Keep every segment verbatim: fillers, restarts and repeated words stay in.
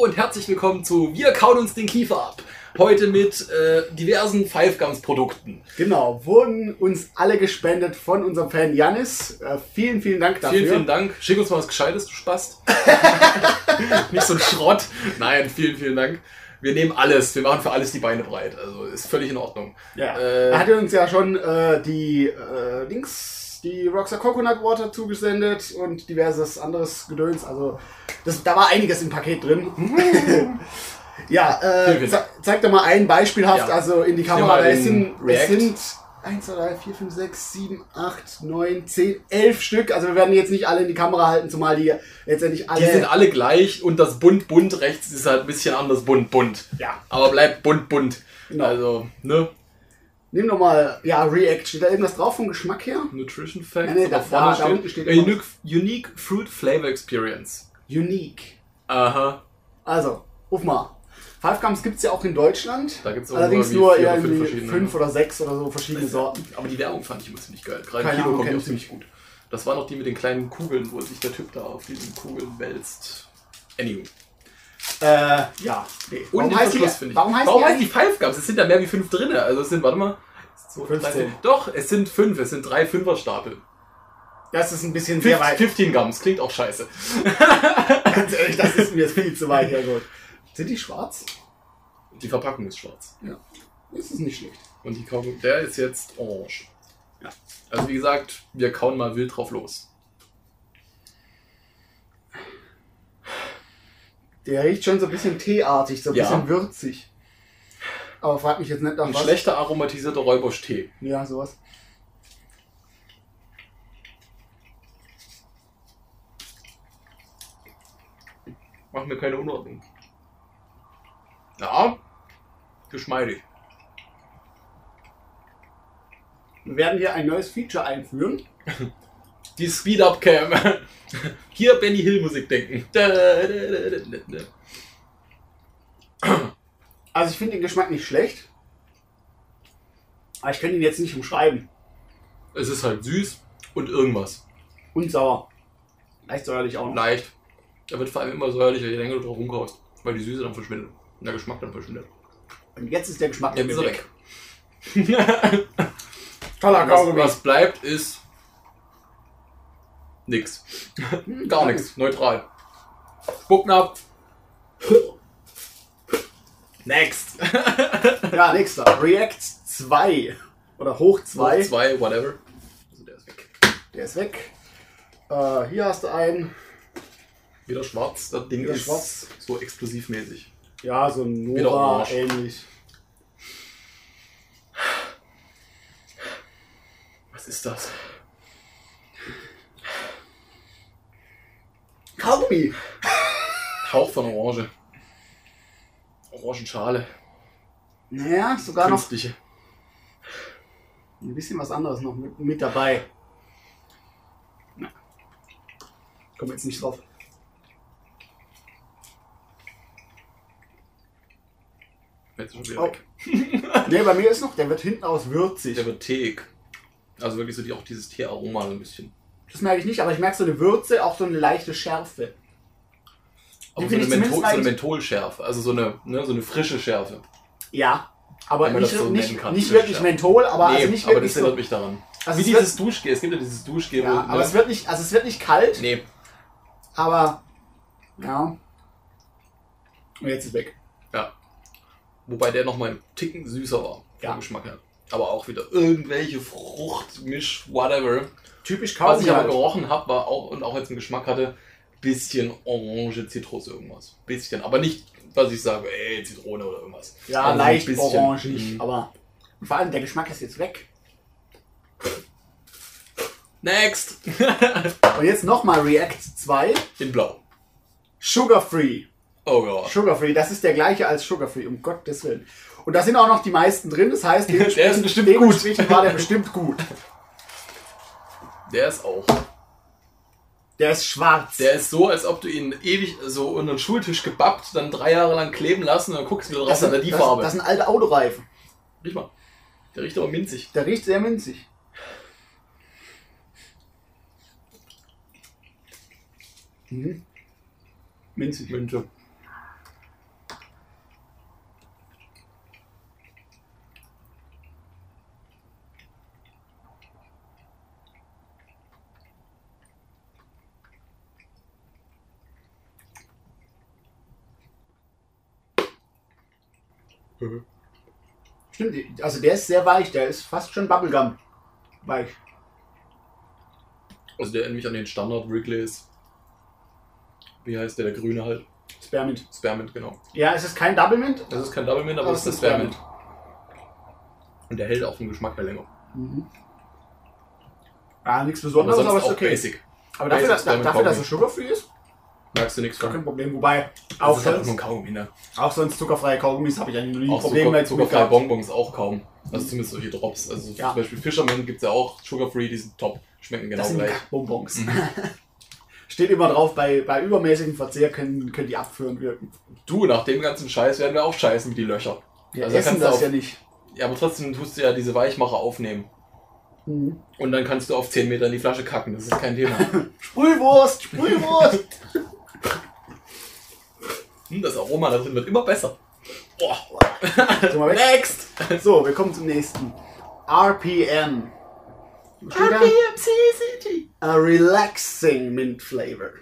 und herzlich willkommen zu Wir kauen uns den Kiefer ab. Heute mit äh, diversen Five Gums Produkten. Genau, wurden uns alle gespendet von unserem Fan Janis. Äh, vielen, vielen Dank dafür. Vielen, vielen Dank. Schick uns mal was Gescheites, du Spast. Nicht so ein Schrott. Nein, vielen, vielen Dank. Wir nehmen alles. Wir machen für alles die Beine breit. Also ist völlig in Ordnung. Ja. Äh, er hatte uns ja schon äh, die äh, Links, die Rockstar Coconut Water zugesendet und diverses anderes Gedöns. Also das, da war einiges im Paket drin. Ja, äh, ze zeig doch mal ein beispielhaft, ja. Also in die Kamera. Es sind, es sind eins, zwei, drei, vier, fünf, sechs, sieben, acht, neun, zehn, elf Stück. Also wir werden jetzt nicht alle in die Kamera halten, zumal die letztendlich alle... Die sind alle gleich und das bunt-bunt rechts ist halt ein bisschen anders bunt-bunt. Ja. Aber bleibt bunt-bunt. Genau. Also, ne? Nimm doch mal, ja, React. Steht da irgendwas drauf vom Geschmack her? Nutrition Facts. Ja, nee, da, da, da unten steht unique, unique Fruit Flavor Experience. Unique. Aha. Also, ruf mal. Five Gums gibt es ja auch in Deutschland. Da gibt's auch allerdings nur, nur vier irgendwie oder fünf, fünf oder sechs oder so verschiedene Sorten. Aber die Werbung fand ich immer ziemlich geil. Gerade Keine im Kino Ahnung, kommt die auch kenn ziemlich gut. Das war noch die mit den kleinen Kugeln, wo sich der Typ da auf diesen Kugeln wälzt. Anyway. Äh, ja. Nee. Und warum heißt die, ich. warum heißt warum die, heißt die Five Gums? Es sind da mehr wie fünf drin. Also es sind, warte mal. So, fünfzehn. Doch, es sind fünf. Es sind drei Fünferstapel. Das ist ein bisschen sehr weit. fünfzehn Gums, klingt auch scheiße. Ganz ehrlich, das ist mir viel zu weit hergeholt. Sind die schwarz? Die Verpackung ist schwarz. Ja. Das ist nicht schlecht. Und die Kaugummi, der ist jetzt orange. Ja. Also wie gesagt, wir kauen mal wild drauf los. Der riecht schon so ein bisschen teeartig, so ein Ja. bisschen würzig. Aber frag mich jetzt nicht nach Ein was. schlechter aromatisierter Räubusch-Tee. Ja, sowas. Macht mir keine Unordnung. Ja, geschmeidig. Wir werden hier ein neues Feature einführen. Die Speed-Up-Cam. Hier Benny Hill Musik denken. Also ich finde den Geschmack nicht schlecht. Aber ich kann ihn jetzt nicht umschreiben. Es ist halt süß und irgendwas. Und sauer. Leicht säuerlich auch noch. Leicht. Er wird vor allem immer säuerlicher, je länger du drauf rumkaust. Weil die Süße dann verschwindet. Und der Geschmack dann verschwindet. Und jetzt ist der Geschmack Jetzt ist er weg. Toller Was, Kaugummi. was bleibt ist nix. Gar nichts. Neutral. Spucken ab. Next. Ja, nächster. React zwei. Oder Hoch zwei. zwei, whatever. Also der ist weg. Der ist weg. Äh, hier hast du einen. Wieder schwarz. Das Ding Wieder ist schwarz. so explosivmäßig. Ja, so ein Wieder Nova orange. ähnlich. Was ist das? Kaugummi. Hauch von Orange. Orangenschale. Naja, sogar noch Künstliche. ein bisschen was anderes noch mit, mit dabei. Na. Kommen wir jetzt nicht drauf. Jetzt ist schon wieder Oh. weg. Ne, bei mir ist noch, der wird hinten aus würzig. Der wird teig. Also wirklich so die, auch dieses Teearoma so ein bisschen. Das merke ich nicht, aber ich merke so eine Würze, auch so eine leichte Schärfe. Auch so finde eine, ich Menthol, zumindest so eine eigentlich- Mentholschärfe. Also so eine, ne, so eine frische Schärfe. Ja, aber Wenn man nicht, das so nicht, nennen kann, nicht frische wirklich Schärfe. Menthol, aber nee, also nicht aber wirklich das erinnert so. mich daran. Also Wie es wird- dieses Duschgel. Es gibt ja dieses Duschgel. Ja, wo, aber ne? es wird nicht, also es wird nicht kalt, Nee, aber ja. Und jetzt ist weg. ja. Wobei der nochmal einen Ticken süßer war. Ja. Vom Geschmack her. Aber auch wieder irgendwelche Fruchtmisch, whatever. Typisch Was Kaugummi. ich aber halt. gerochen habe, war auch und auch jetzt einen Geschmack hatte, bisschen Orange, Zitrus, irgendwas. Bisschen. Aber nicht, was ich sage, ey, Zitrone oder irgendwas. Ja, Also ein leicht bisschen. orangig, Mhm. aber vor allem der Geschmack ist jetzt weg. Next! Und jetzt nochmal React zwei. In Blau. Sugar Free. Oh ja. Sugar Free, das ist der gleiche als Sugar Free, um Gottes Willen. Und da sind auch noch die meisten drin, das heißt, Der ist bestimmt dementsprechend war der bestimmt gut. Der ist auch. Der ist schwarz. Der ist so, als ob du ihn ewig so unter den Schultisch gebappt, dann drei Jahre lang kleben lassen und dann guckst du wieder raus, das, an sind, der die das, Farbe. das sind alte Autoreifen. Riech mal. Der riecht aber minzig. Der riecht sehr minzig. Mhm. Minzig. Minze. Stimmt, also der ist sehr weich, der ist fast schon Bubblegum weich. Also der erinnert mich an den Standard Wrigley's. Wie heißt der, der grüne halt? Spearmint. Spearmint, genau. Ja, es ist kein Double Mint. Das ist kein Double Mint, aber Aber es ist es der ist Spearmint. Und der hält auch vom Geschmack her länger. Mhm. Ja, nichts Aber Besonderes, sonst aber ist auch okay. basic. Aber dafür, Basic dass, Spearmint dafür dass er Kaugummi. sugarfree ist, Merkst du nichts gar von. kein Problem. Wobei, Das auch ist halt nur ein sonst, Kaugummi, ne? auch sonst zuckerfreie Kaugummis habe ich eigentlich noch nie Auch Probleme Zucker, mit zuckerfreie gehabt. Bonbons auch kaum. Also zumindest solche Drops. Also Ja. zum Beispiel Fisherman gibt es ja auch Sugar-Free, die sind top. Schmecken genau Das sind die gleich. Bonbons. Mhm. Steht immer drauf, bei, bei übermäßigem Verzehr können, können die abführend wirken. Du, nach dem ganzen Scheiß werden wir auch scheißen wie die Löcher. Wir Also da essen kannst du das auf- ja nicht. Ja, aber trotzdem tust du ja diese Weichmacher aufnehmen. Mhm. Und dann kannst du auf zehn Meter in die Flasche kacken. Das ist kein Thema. Sprühwurst, Sprühwurst! Hm, das Aroma da drin wird immer besser. Boah. So, mal weg. Next! So, wir kommen zum nächsten. R P M. Was steht da? R P M C C G. A relaxing mint flavor.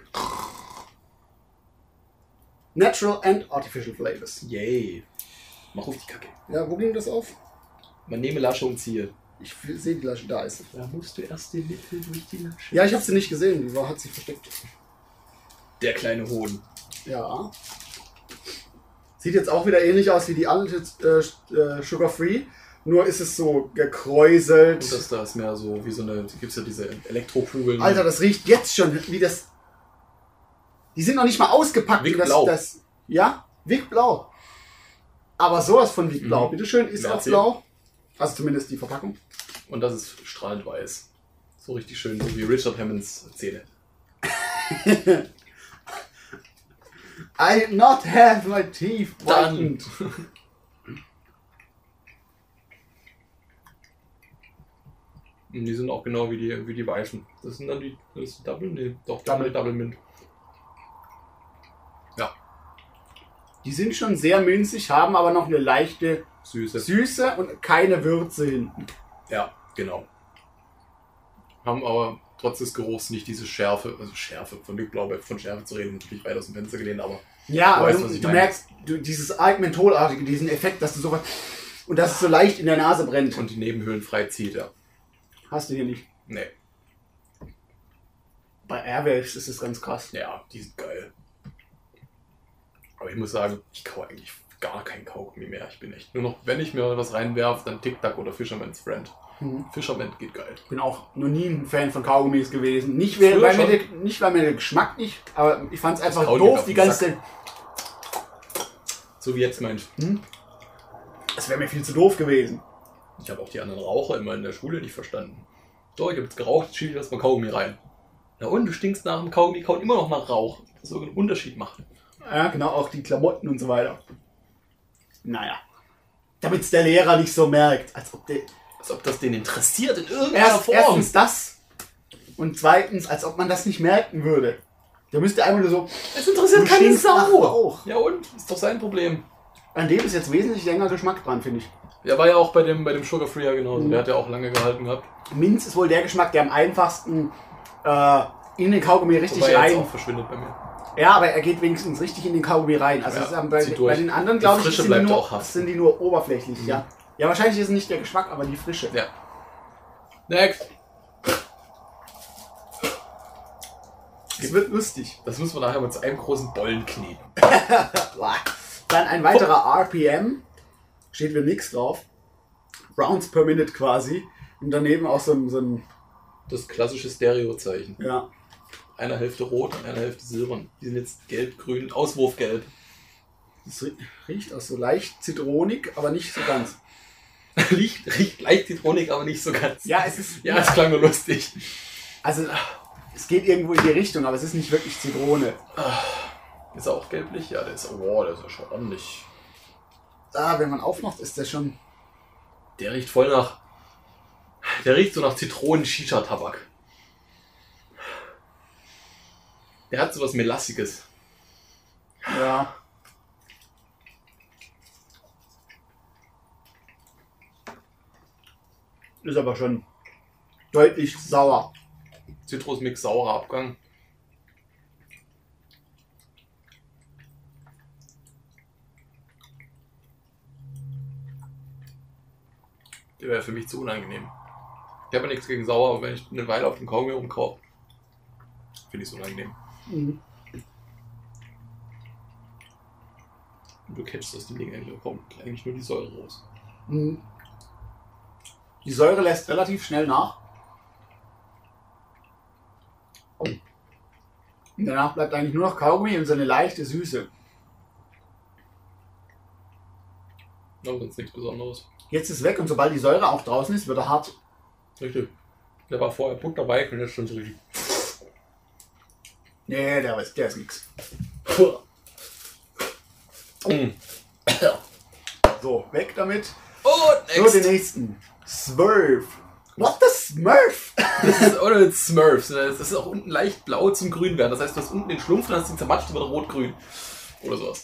Natural and artificial flavors. Yay. Mach auf die Kacke. Ja, wo ging das auf? Man nehme Lasche und ziehe. Ich sehe die Lasche, da ist sie. Da musst du erst den Mittel durch die Lasche. Ja, ich habe sie nicht gesehen, die war, hat sich versteckt. Der kleine Hoden. Ja. Sieht jetzt auch wieder ähnlich aus wie die alte äh, äh, Sugar Free. Nur ist es so gekräuselt. Und das da ist mehr so wie so eine, gibt es ja diese Elektrokugeln. Alter, das riecht jetzt schon wie das. Die sind noch nicht mal ausgepackt. Vic wie das, Blau. Das, ja, Vic Blau. Aber sowas von Vic Blau. Mhm. Bitteschön, ist Mehr auch erzählen. blau. Also zumindest die Verpackung. Und das ist strahlend weiß. So richtig schön, so wie Richard Hammonds Zähne. I did not have my teeth Dann. whitened. Und die sind auch genau wie die, wie die weißen. Das sind dann die, das ist Double, nee, doch, Double. Double, Double Mint. Ja, Die sind schon sehr münzig, haben aber noch eine leichte süße. Süße und keine Würze hinten. Ja, genau. Haben aber trotz des Geruchs nicht diese Schärfe, also Schärfe, von Big Blau, von Schärfe zu reden, natürlich weit aus dem Fenster gelehnt, aber Ja, Du aber weißt, du, was ich du meine. merkst du, dieses arg mentholartige, diesen Effekt, dass du sowas und dass es so leicht in der Nase brennt. und die Nebenhöhlen frei zieht, ja. Hast du hier nicht. Nee, Bei Airwaves ist es ganz krass. ja, die sind geil. Aber ich muss sagen, ich kaue eigentlich gar kein Kaugummi mehr. Ich bin echt nur noch, wenn ich mir was reinwerfe, dann Tic Tac oder Fisherman's Friend. Mhm. Fisherman geht geil. Ich bin auch noch nie ein Fan von Kaugummis gewesen. Nicht, weil, Früher weil, mir schon. der, nicht weil mir der Geschmack nicht, aber ich fand es einfach kaut dir doof, auf die den ganze. So wie jetzt mein. Es wäre mir viel zu doof gewesen. Ich habe auch die anderen Raucher immer in der Schule nicht verstanden. So, ich habe jetzt geraucht, schiebe ich erstmal Kaugummi rein. Na und, du stinkst nach dem Kaugummi, kaut immer noch nach Rauch. Das soll einen Unterschied machen. Ja, genau, auch die Klamotten und so weiter. Naja. Damit es der Lehrer nicht so merkt. Als ob der. Als ob das den interessiert in irgendeiner Erst, Form. erstens das. Und zweitens, als ob man das nicht merken würde. Der müsste einfach nur so. Es interessiert Du keine stinkst nach Sau. Rauch. Ja und? Ist doch sein Problem. An dem ist jetzt wesentlich länger Geschmack dran, finde ich. Der war ja auch bei dem, bei dem Sugar Free ja genauso. Mhm. Der hat ja auch lange gehalten gehabt. Minz ist wohl der Geschmack, der am einfachsten äh, in den Kaugummi richtig Wobei er jetzt rein. auch verschwindet bei mir. Ja, aber er geht wenigstens richtig in den Kaugummi rein. Also Ja, es ist, am- bei, zieht durch. bei den anderen, Die glaube ich, Frische sind die, bleibt nur, auch haften. sind die nur oberflächlich. Mhm. Ja. Ja, wahrscheinlich ist es nicht der Geschmack, aber die Frische. Ja. Next. Es wird lustig. Das müssen wir nachher mal zu einem großen Bollen kneten. Dann ein weiterer R P M. Steht für nix drauf. Rounds per Minute quasi. Und daneben auch so ein, so ein Das klassische Stereozeichen. ja. Einer Hälfte rot und einer Hälfte silbern. Die sind jetzt gelb-grün, Auswurfgelb. Das rie- riecht auch so leicht zitronig, aber nicht so ganz. riecht, riecht leicht zitronig, aber nicht so ganz. Ja, es ist. Ja, es klang nur lustig. Also, es geht irgendwo in die Richtung, aber es ist nicht wirklich Zitrone. Ist er auch gelblich? Ja, der ist, oh, der ist ja schon ordentlich. Ah, wenn man aufmacht, ist der schon. Der riecht voll nach. Der riecht so nach Zitronen-Shisha-Tabak. Der hat so was Melassiges. Ja. Ist aber schon deutlich sauer. Zitrusmix, saurer Abgang. Der wäre für mich zu unangenehm. Ich habe ja nichts gegen sauer, aber wenn ich eine Weile auf dem Kaugummi rumkaufe, finde ich es unangenehm. Mhm. Und du kennst das, die Dinge eigentlich, da kommt eigentlich nur die Säure raus. Mhm. Die Säure lässt relativ schnell nach. Und danach bleibt eigentlich nur noch Kaugummi und so eine leichte Süße. Aber sonst nichts Besonderes. Jetzt ist weg und sobald die Säure auch draußen ist, wird er hart. Richtig. Der war vorher butterweich und jetzt schon so richtig. Nee, der ist, der ist nix. Mm. So, weg damit. Und So, den nächsten. Smurf. What the Smurf? Das ist oder mit Smurfs. Das ist auch unten leicht blau zum grün werden. Das heißt, du hast unten den Schlumpf und hast den zermatscht über rot-grün. Oder sowas.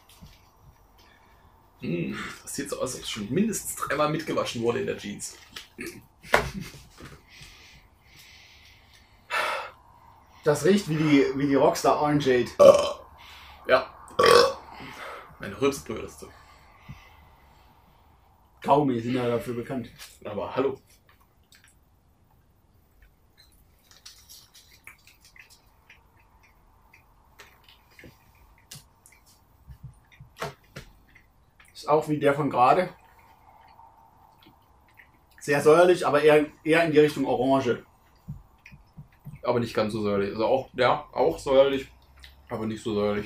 Mm, das sieht so aus, als ob es schon mindestens dreimal mitgewaschen wurde in der Jeans. Das riecht wie die, wie die Rockstar Orangeade. Ja. Meine Rülpsbrühe ist so. Kaugummi sind ja dafür bekannt. Aber hallo. Ist auch wie der von gerade. Sehr säuerlich, aber eher, eher in die Richtung Orange. Aber nicht ganz so säuerlich. Also auch, ja, auch säuerlich, aber nicht so säuerlich.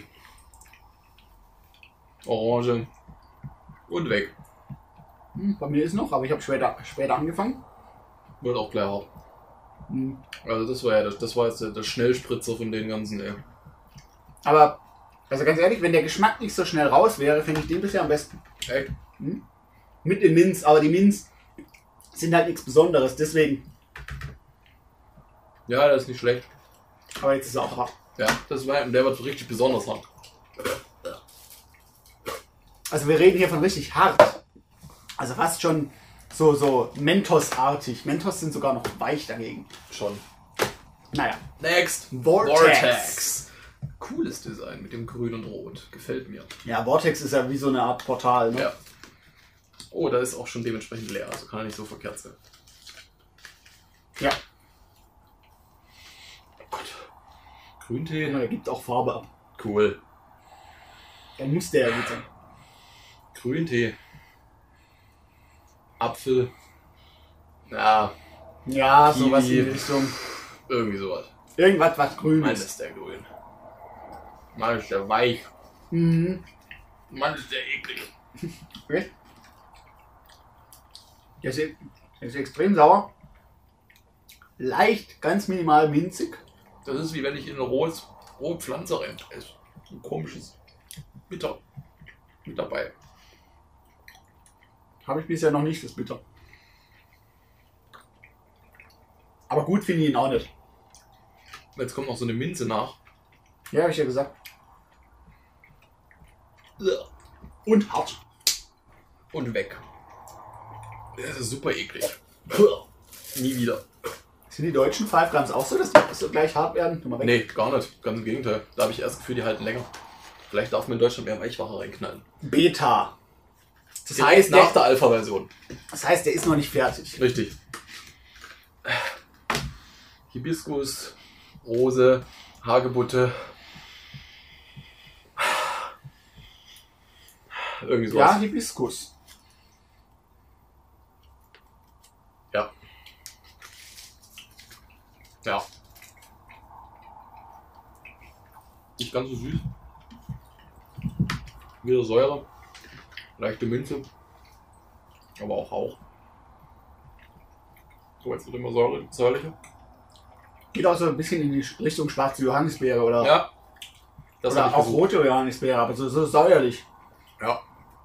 Orange und weg. Hm, bei mir ist noch, aber ich habe später, später angefangen. Wird auch gleich hart. Hm. Also das war ja das, das war jetzt der, der Schnellspritzer von den ganzen, ey. Aber, also ganz ehrlich, wenn der Geschmack nicht so schnell raus wäre, finde ich den bisher am besten. Echt? Hm? Mit den Minz, aber die Minz sind halt nichts Besonderes, deswegen. Ja, das ist nicht schlecht. Aber jetzt ist er auch hart. Ja, das war, der wird richtig besonders hart. Also wir reden hier von richtig hart. Also fast schon so, so Mentos-artig. Mentos sind sogar noch weich dagegen. Schon. Naja. Next. Vortex. Vortex. Cooles Design mit dem Grün und Rot. Gefällt mir. Ja, Vortex ist ja wie so eine Art Portal, ne? Ja. Oh, da ist auch schon dementsprechend leer. Also kann er nicht so verkehrt sein. Ja. Oh Gott. Grüntee. Der gibt auch Farbe ab. Cool. Dann muss der ja gut sein. Grüntee. Apfel. Ja, Ja, sowas in Kiwi. die Richtung. irgendwie sowas. Irgendwas, was grün Mann ist. ist der grün. Mann ist der weich. Mhm. Mann ist der eklig. Okay. Der ist, der ist extrem sauer. Leicht, ganz minimal minzig. Das ist wie wenn ich in eine rohe, rohe Pflanze rein esse. Ein komisches Bitter mit dabei. Habe ich bisher noch nicht, das Bitter. Aber gut finde ich ihn auch nicht. Jetzt kommt noch so eine Minze nach. Ja, habe ich ja gesagt. Und hart. Und weg. Das ist super eklig. Nie wieder. Sind die deutschen Five Grams auch so, dass die so gleich hart werden? Tu mal weg. Nee, gar nicht. Ganz im Gegenteil. Da habe ich erst das Gefühl, die halten länger. Vielleicht darf man in Deutschland mehr Weichwache reinknallen. Beta. Das Direkt heißt, nach der, der Alpha-Version. das heißt, der ist noch nicht fertig. Richtig. Hibiskus, Rose, Hagebutte. Irgendwie sowas. Ja, Hibiskus. Ja. Ja. Nicht ganz so süß. Wieder Säure. Leichte Minze. Aber auch Rauch. So, jetzt wird immer Säure, säuerliche. Geht auch so ein bisschen in die Richtung schwarze Johannisbeere oder, Ja. Das oder hab ich auch versucht. rote Johannisbeere, aber so, so säuerlich. Ja.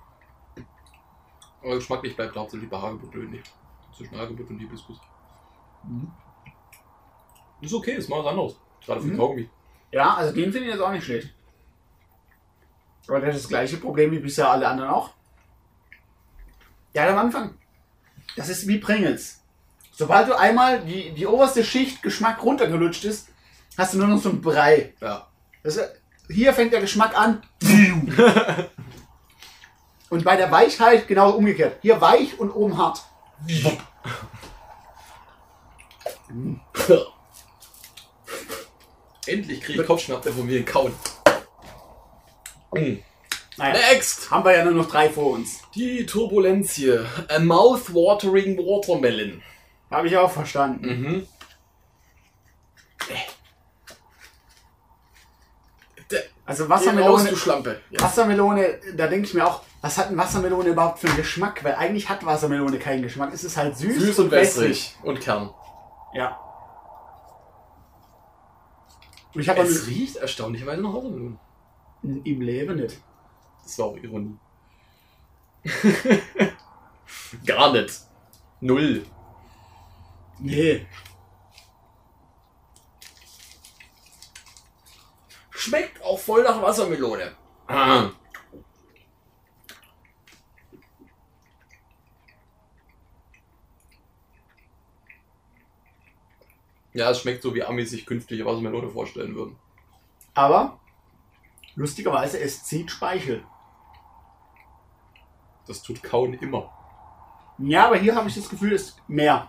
Aber geschmacklich bleibt hauptsächlich bei Hagebutte nicht. Zwischen Hagebutte und Hibiskus. Mhm. Ist okay, ist mal was anderes. Gerade für Mhm. Kaugummi. Ja, also den finde ich jetzt auch nicht schlecht. Aber der hat das gleiche Problem wie bisher alle anderen auch. Ja, am Anfang. Das ist wie Pringles. Sobald du einmal die, die oberste Schicht Geschmack runtergelutscht ist, hast du nur noch so ein Brei. Ja. Das ist, hier fängt der Geschmack an. Und bei der Weichheit genau umgekehrt. Hier weich und oben hart. Endlich kriege ich Kopfschmerzen von mir kauen. Mhm. Naja, Next! haben wir ja nur noch drei vor uns. Die Turbulenz hier. A mouth-watering watermelon. Habe ich auch verstanden. Mhm. Also Raus, Wassermelone, du Schlampe. Ja. Wassermelone, da denke ich mir auch, was hat ein Wassermelone überhaupt für einen Geschmack? Weil eigentlich hat Wassermelone keinen Geschmack. Es ist halt süß, Süß und wässrig. Und Kern. Ja. Und ich habe Es riecht erstaunlicherweise nach Wassermelone. im Leben nicht. Das war auch Ironie. Gar nicht. Null. Nee. Schmeckt auch voll nach Wassermelone. Ah. Ja, es schmeckt so, wie Amis sich künftige Wassermelone vorstellen würden. Aber lustigerweise, es zieht Speichel. Das tut Kauen immer. Ja, aber hier habe ich das Gefühl, es ist mehr.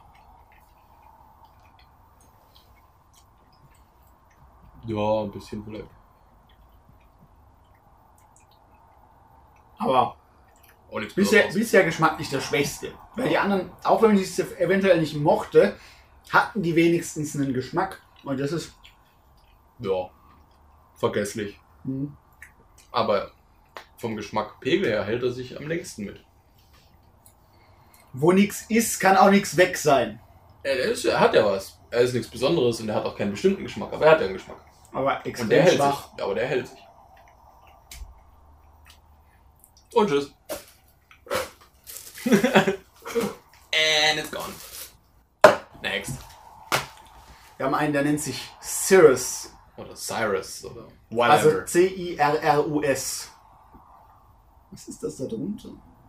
Ja, ein bisschen vielleicht. Aber Auch nichts bisher, Besonderes. bisher geschmacklich der Schwächste. Weil die anderen, auch wenn ich es eventuell nicht mochte, hatten die wenigstens einen Geschmack. Und das ist... Ja, vergesslich. Hm. Aber vom Geschmackpegel her hält er sich am längsten mit. Wo nichts ist, kann auch nichts weg sein. Er, ist, er hat ja was. Er ist nichts Besonderes und er hat auch keinen bestimmten Geschmack, aber er hat ja einen Geschmack. Aber Und extrem der hält schwach. sich. Ja, aber der hält sich. Und tschüss. And it's gone. Next. Wir haben einen, der nennt sich Cirrus. Oder Cyrus oder Also whatever. C I R R U S. Was ist das da drunter?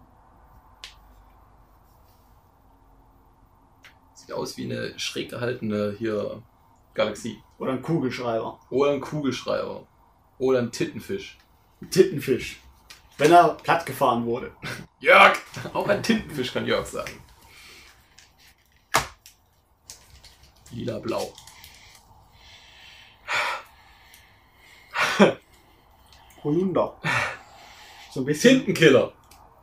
Sieht aus wie eine schräg gehaltene hier Galaxie. Oder ein Kugelschreiber. Oder ein Kugelschreiber. Oder ein Tintenfisch. Ein Tittenfisch. Wenn er platt gefahren wurde. Jörg! Auch ein Tintenfisch kann Jörg sagen. Lila-blau. Holunder. So ein bisschen. Tintenkiller.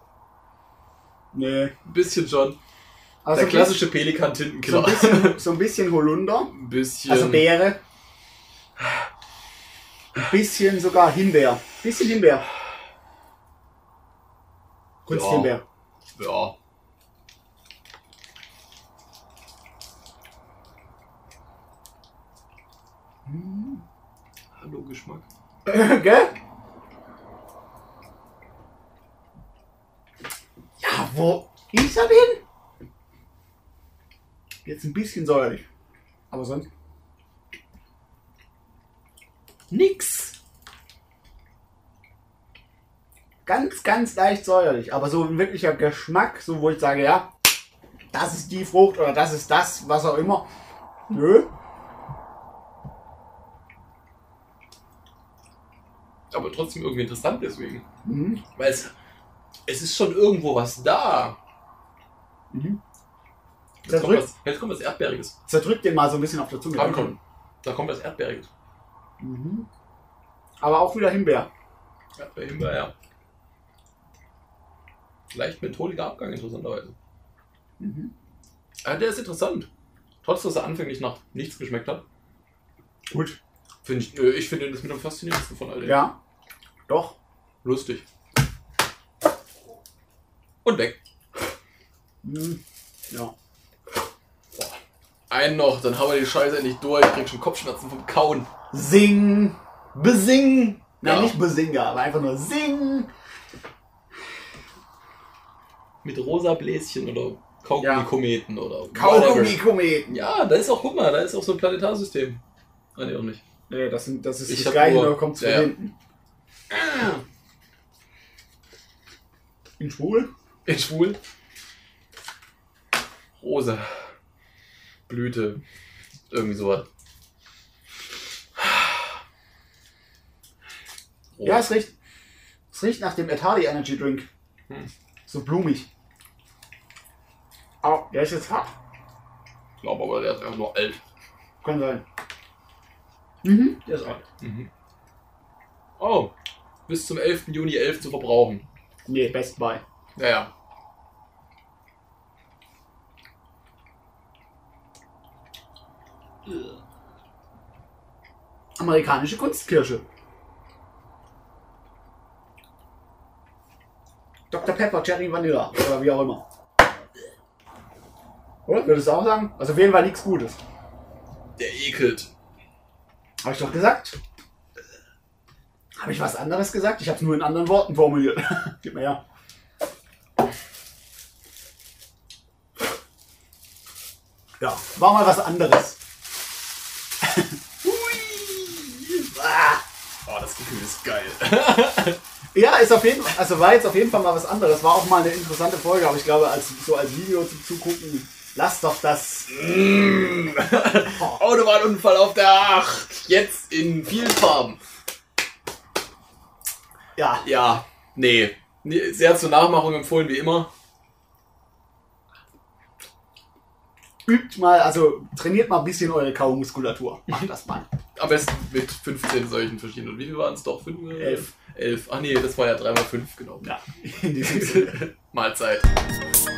Nee. Ein bisschen schon. Also Der klassische so Pelikan-Tintenkiller. ein bisschen, so ein bisschen Holunder. Ein bisschen. Also Beere. Ein bisschen sogar Himbeer. Ein bisschen Himbeer. Kunsthimbeer. Ja. Hm. Hallo Geschmack. Gell? Ja, wo ist er denn? Jetzt ein bisschen säuerlich. Aber sonst nix. Ganz, ganz leicht säuerlich. Aber so ein wirklicher Geschmack, so wo ich sage, ja, das ist die Frucht oder das ist das, was auch immer. Nö. Aber trotzdem irgendwie interessant deswegen. Mhm. Weil es, es ist schon irgendwo was da. Mhm. Jetzt kommt, Zerdrückt, was, jetzt kommt was Erdbeeriges. zerdrückt den mal so ein bisschen auf der Zunge. Komm, komm. Da kommt was Erdbeeriges. Mhm. Aber auch wieder Himbeer. Erdbeer, Himbeer, ja. Leicht mentholiger Abgang, interessanterweise. Mhm. Ja, der ist interessant. Trotz, dass er anfänglich nach nichts geschmeckt hat. Gut. Finde ich, äh, ich finde ihn das mit am faszinierendsten von all dem. Ja. Doch. Lustig. Und weg. Mhm. Ja. Boah. Einen noch, dann haben wir die Scheiße endlich durch. Ich krieg schon Kopfschmerzen vom Kauen. Sing. Besingen! Nein, Ja. nicht Besinger, aber einfach nur Sing. Mit rosa Bläschen oder Kaugummi-Kometen oder whatever. Kaugummi-Kometen. Ja, da ist auch, guck mal, da ist auch so ein Planetarsystem. Ah, nee, auch nicht. Nee, das, sind, das ist Ich das hab gleiche, nur- nur kommt von ja, ja. hinten. In schwul? In schwul. Rosa. Blüte. Irgendwie sowas. Rot. Ja, es riecht, es riecht nach dem Etali Energy Drink. Hm. So blumig. Oh, der ist jetzt hart. Ich glaube aber, der ist einfach nur alt. Kann sein. Mhm, der ist alt. Mhm. Oh, bis zum elften Juni elf zu verbrauchen. Nee, Best Buy. Ja, ja. Amerikanische Kunstkirsche. Doktor Pepper, Cherry Vanilla oder wie auch immer. Oder? Würdest du auch sagen? Also auf jeden Fall nichts Gutes. Der ekelt. Habe ich doch gesagt. Habe ich was anderes gesagt? Ich habe es nur in anderen Worten formuliert. Gib mir her. Ja, war mal was anderes. Oh, das Gefühl ist geil. Ja, ist auf jeden Fall, also war jetzt auf jeden Fall mal was anderes. War auch mal eine interessante Folge, aber ich glaube, als so als Video zum Zugucken, lass doch das. Mm. Autobahnunfall auf der acht. Jetzt in vielen Farben. Ja. Ja, nee. nee. Sehr zur Nachmachung empfohlen, wie immer. Übt mal, also trainiert mal ein bisschen eure Kaumuskulatur. Macht das mal. Am besten mit fünfzehn solchen verschiedenen. Und wie viel waren es doch? Fünf? Elf. Elf. Ach nee, das war ja drei mal fünf, genau. Ja, in diesem Sinne. Mahlzeit.